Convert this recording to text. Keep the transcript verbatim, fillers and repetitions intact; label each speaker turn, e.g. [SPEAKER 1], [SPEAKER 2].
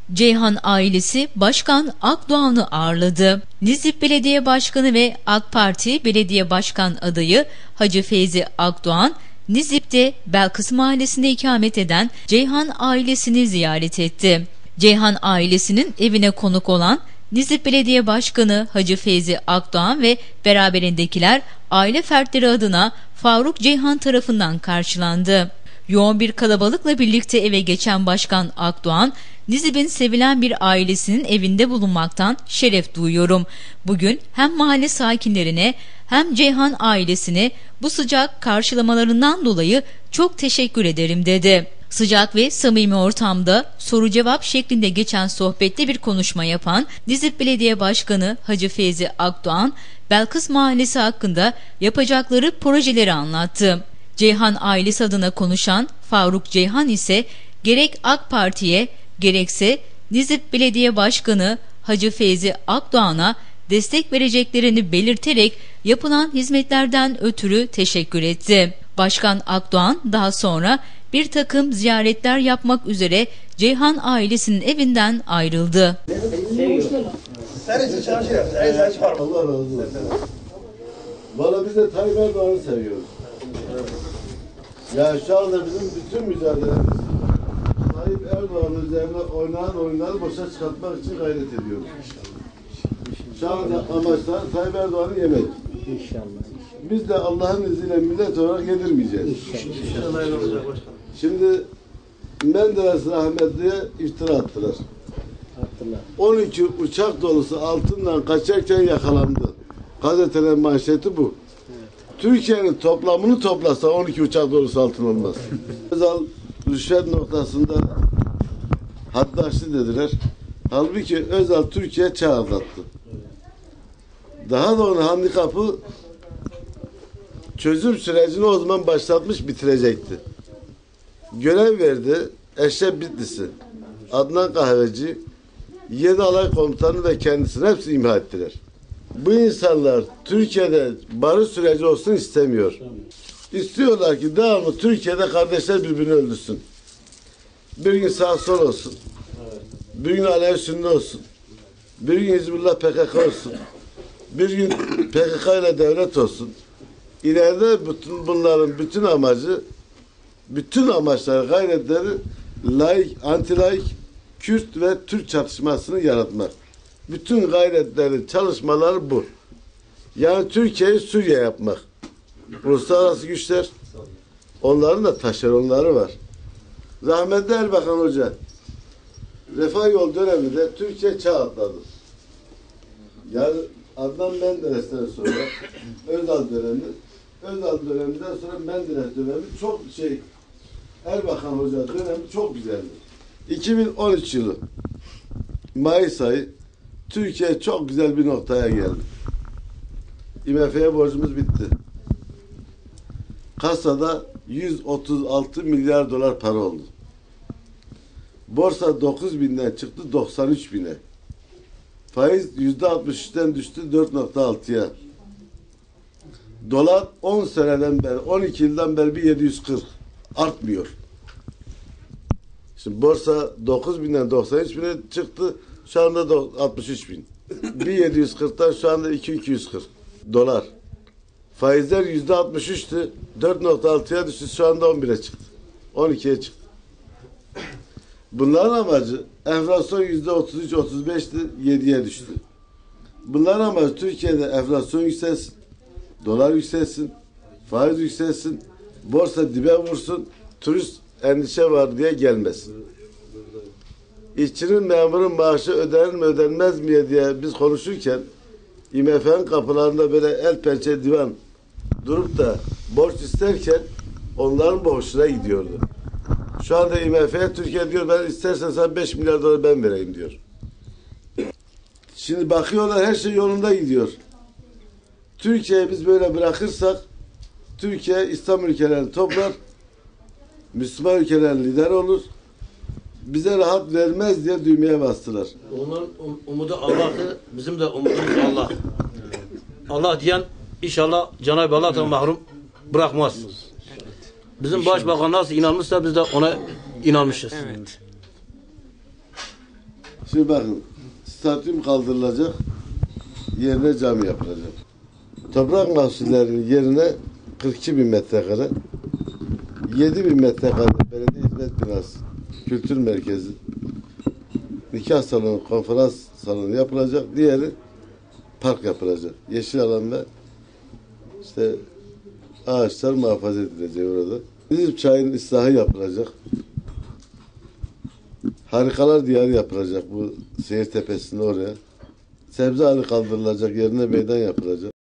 [SPEAKER 1] Ceyhan ailesi Başkan Akdoğan'ı ağırladı. Nizip Belediye Başkanı ve AK Parti Belediye Başkan adayı Hacı Feyzi Akdoğan, Nizip'te Belkıs Mahallesi'nde ikamet eden Ceyhan ailesini ziyaret etti. Ceyhan ailesinin evine konuk olan Nizip Belediye Başkanı Hacı Feyzi Akdoğan ve beraberindekiler aile fertleri adına Faruk Ceyhan tarafından karşılandı. Yoğun bir kalabalıkla birlikte eve geçen Başkan Akdoğan, Nizip'in sevilen bir ailesinin evinde bulunmaktan şeref duyuyorum. Bugün hem mahalle sakinlerine hem Ceyhan ailesine bu sıcak karşılamalarından dolayı çok teşekkür ederim dedi. Sıcak ve samimi ortamda soru cevap şeklinde geçen sohbette bir konuşma yapan Nizip Belediye Başkanı Hacı Feyzi Akdoğan, Belkıs Mahallesi hakkında yapacakları projeleri anlattı. Ceyhan ailesi adına konuşan Faruk Ceyhan ise gerek AK Parti'ye gerekse Nizip Belediye Başkanı Hacı Feyzi Akdoğan'a destek vereceklerini belirterek yapılan hizmetlerden ötürü teşekkür etti. Başkan Akdoğan daha sonra bir takım ziyaretler yapmak üzere Ceyhan ailesinin evinden ayrıldı.
[SPEAKER 2] Allah razı olsun. Valla biz de Tayyip Erdoğan'ı seviyoruz. Ya şu anda bizim bütün mücadelemiz Tayyip Erdoğan'ın üzerine oynanan oyunları boşa çıkartmak için gayret ediyoruz. Şu anda amaçlar Tayyip Erdoğan'ı yemek. İnşallah. Biz de Allah'ın izniyle millet olarak yedirmeyeceğiz. İnşallah. Şimdi Menderes rahmetliye iftira attılar. Attılar. on iki uçak dolusu altından kaçarken yakalandı. Gazetelerin manşeti bu. Evet. Türkiye'nin toplamını toplasa on iki uçak dolusu altın olmaz. Özal rüşvet noktasında haddi aştı dediler. Halbuki Özal Türkiye çağ atlattı. Daha da onun handikapı çözüm sürecini o zaman başlatmış bitirecekti. Görev verdi Eşref Bitlisi, Adnan Kahveci, yedi alay komutanı ve kendisini hepsi imha ettiler. Bu insanlar Türkiye'de barış süreci olsun istemiyor. İstiyorlar ki devamlı Türkiye'de kardeşler birbirini öldürsün. Bir gün sağ sol olsun. Bir gün Alevi Sünni olsun. Bir gün Hizbullah P K K olsun. Bir gün P K K ile devlet olsun. İleride bütün bunların bütün amacı, bütün amaçları, gayretleri laik, anti-laik, Kürt ve Türk çatışmasını yaratmak. Bütün gayretleri, çalışmaları bu. Yani Türkiye'yi Suriye yapmak. Uluslararası güçler, onların da taşeronları var. Rahmetli Erbakan Hoca, Refah Yol döneminde Türkiye çağ atladı. Yani Adnan Menderes'ten sonra Özal dönemi, Özal döneminden sonra Menderes dönemi çok şey, Erbakan Hoca dönemi çok güzeldi. iki bin on üç yılı Mayıs ayı Türkiye çok güzel bir noktaya geldi. I M F'ye borcumuz bitti. Kasada yüz otuz altı milyar dolar para oldu. Borsa dokuz binden çıktı doksan üç bine. Faiz yüzde altmış üçten düştü dört nokta altıya. Dolar on seneden beri, on iki yıldan beri bir yedi yüz kırk. Artmıyor. Şimdi borsa dokuz binden doksan üç bine çıktı. Şu anda altmış üç bin. bir yedi yüz kırktan şu anda iki iki yüz kırk dolar. Faizler yüzde altmış üçtü. dört nokta altıya düştü. Şu anda on bire çıktı. on ikiye çıktı. Bunların amacı enflasyon yüzde otuz üç otuz beşti. yediye düştü. Bunların amacı Türkiye'de enflasyon yükselsin. Dolar yükselsin. Faiz yükselsin. Borsa dibe vursun. Turist endişe var diye gelmesin. İşçinin, memurun maaşı ödenir mi ödenmez mi diye biz konuşurken I M F'nin kapılarında böyle el pençe divan durup da borç isterken onların borçuna gidiyordu. Şu anda I M F'ye Türkiye diyor ben istersen sana beş milyar dolar ben vereyim diyor. Şimdi bakıyorlar her şey yolunda gidiyor. Türkiye'yi biz böyle bırakırsak Türkiye İslam ülkelerini toplar, Müslüman ülkelerin lideri olur. Bize rahat vermez diye düğmeye bastılar.
[SPEAKER 3] Onların um umudu Allah'ı, bizim de umudumuz Allah. Allah diyen inşallah Cenab-ı Allah'tan mahrum bırakmaz. Bizim başbakan nasıl inanmışsa biz de ona inanmışız. Evet.
[SPEAKER 2] Şimdi bakın, stadyum kaldırılacak, yerine cami yapılacak. Toprak mahsullerinin yerine kırk iki bin metrekare, yedi bin metrekare belediye hizmet binası, kültür merkezi, nikah salonu, konferans salonu yapılacak. Diğeri park yapılacak. Yeşil alan ve işte ağaçlar muhafaza edilecek orada. Nizip Çayı'nın ıslahı yapılacak. Harikalar diyarı yapılacak bu seyir tepesinde oraya. Sebze ağacı kaldırılacak, yerine meydan yapılacak.